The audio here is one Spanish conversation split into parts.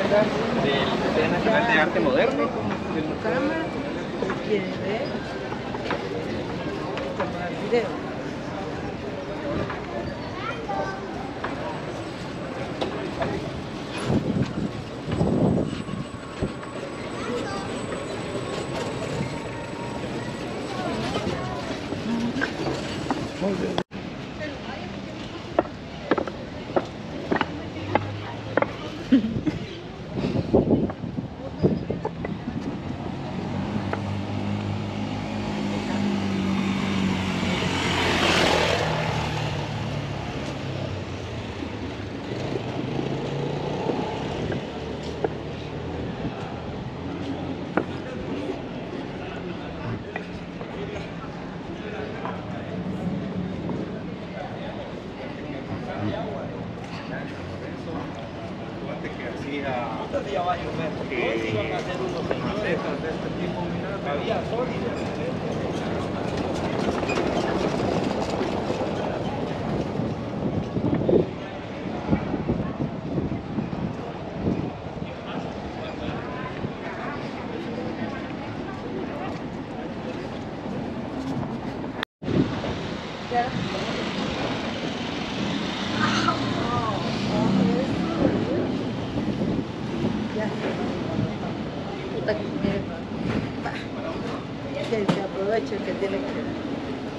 del Nacional de Arte Moderno. Cámara, quiere ver, tomar video. Que se aproveche que tiene que...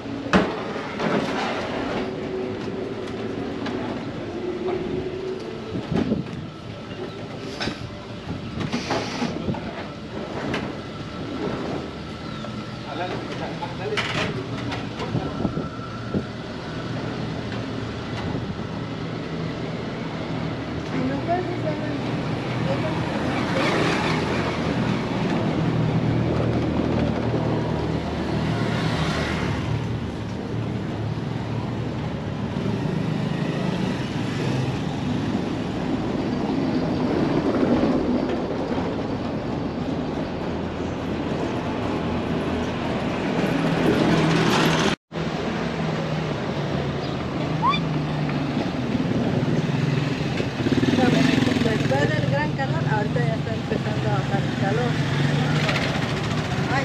Después del gran calor, ahorita ya está empezando a bajar el calor. Ay,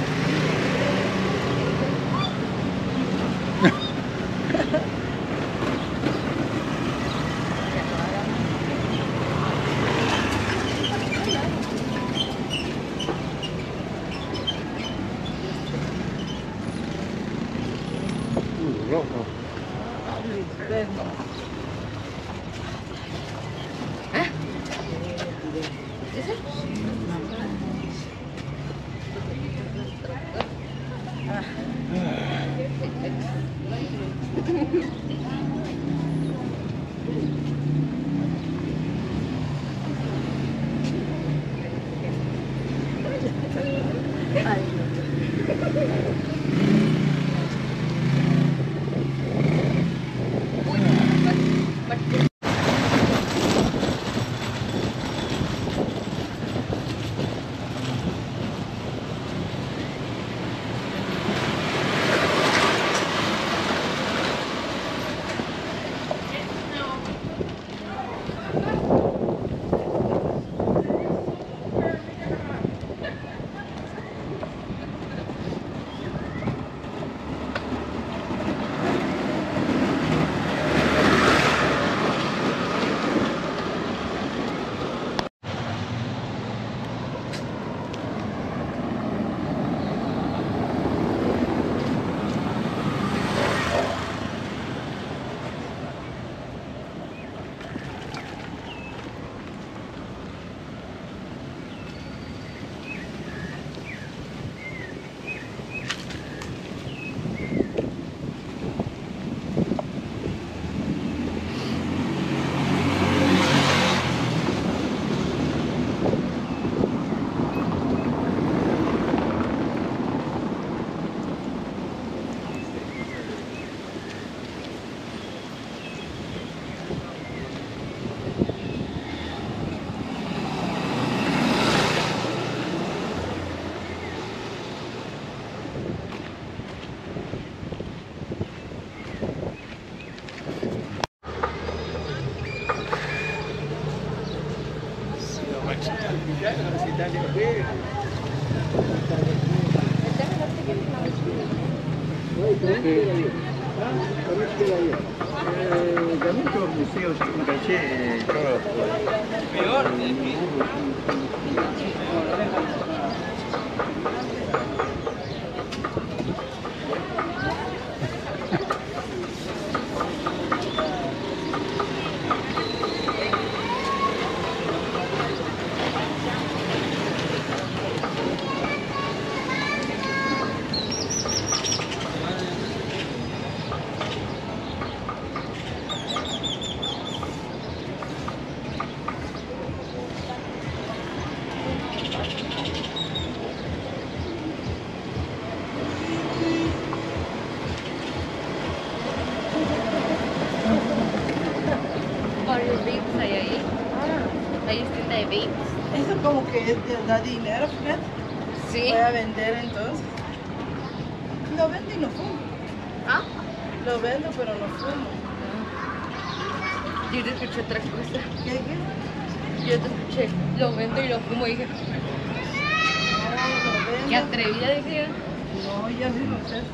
Varios vapes hay ahí. Hay tienda de vapes. Eso como que da dinero, Fred. Sí. Voy a vender entonces. Lo vendo y no fumo. ¿Ah? Lo vendo pero no fumo. Yo te escuché otra cosa. ¿Qué? Yo te escuché, lo vendo y lo fumo y dije, No, lo vendo. qué atrevida, dije yo. No, ya sí no sé.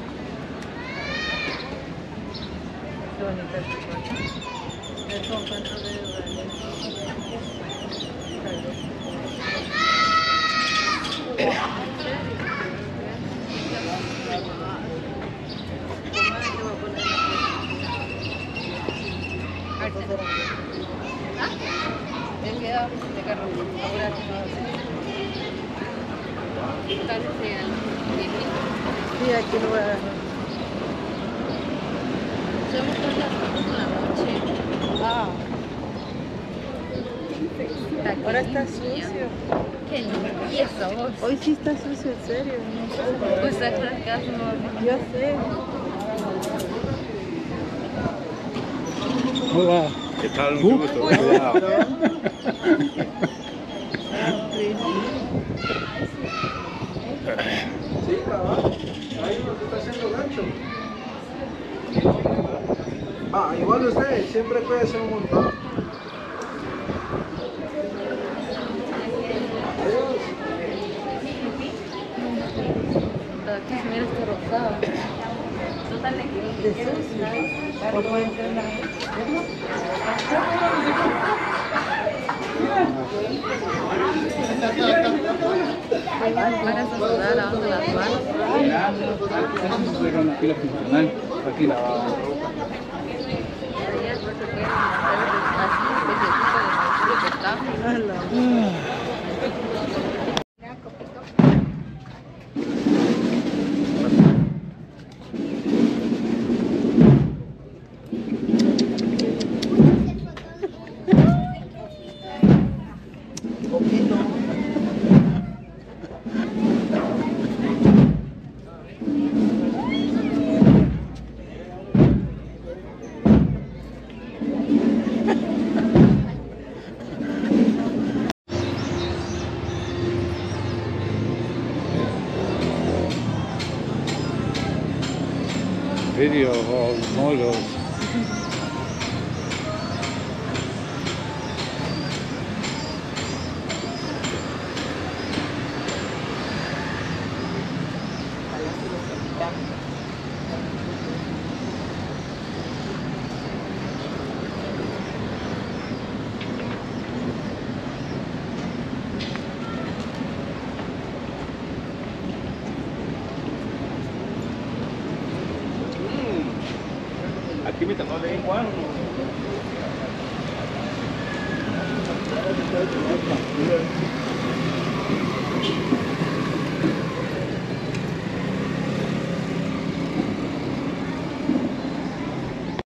Qué bonita es tu cosa. Es con cuánto de ¿Ah? Me queda de carro. Ahora tal sea Sí, aquí lo voy a dejar. hacemos cosas en la noche. Ah, Está ahora está limpia. sucio. Qué limpieza vos. Hoy sí está sucio, en serio. Pues estás en la casa, no. Yo sé. Hola. ¿Qué tal? Mucho gusto. Hola. Sí, trabajo. Ahí lo que está haciendo gancho. Va, igual usted siempre puede hacer un montón. Adiós. Aquí mira este rosado. De sucio. O puede ser la... Para sudar, lavando las manos. Aquí la funcional. Aquí la video of models. Aquí me tocó de igual. Gracias.